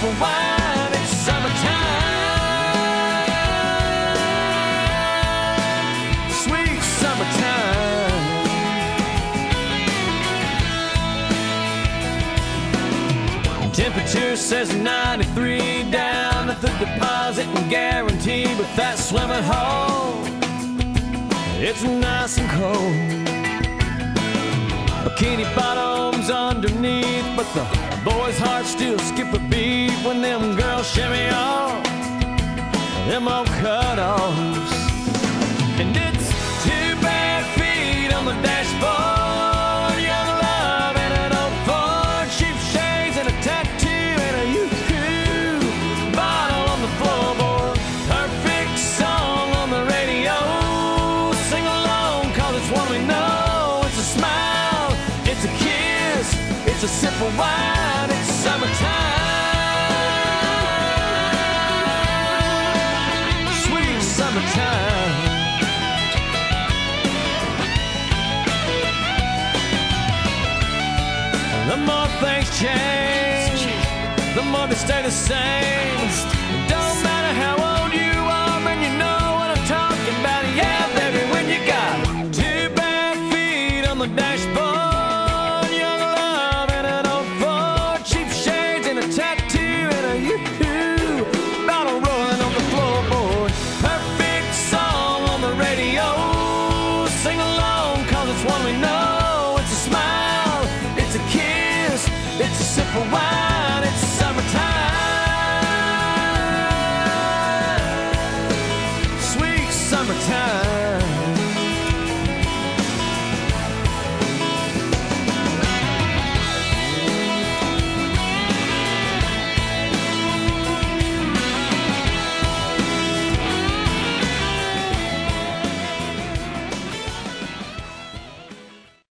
sip of wine, it's summertime, sweet summertime. Temperature says 93 down at the deposit and guarantee, but that swimming hole, it's nice and cold. Bikini bottoms underneath, but the boys' hearts still skip a beat when them girls shimmy off them old cutoffs. And it's two bare feet on the dashboard, young love and an old Ford, cheap shades and a tattoo and a yoo-hoo bottle on the floorboard. Perfect song on the radio, sing along 'cause it's one we know. It's a smile, it's a kiss, it's a sip of wine, it's summertime, sweet summertime. The more things change, the more they stay the same.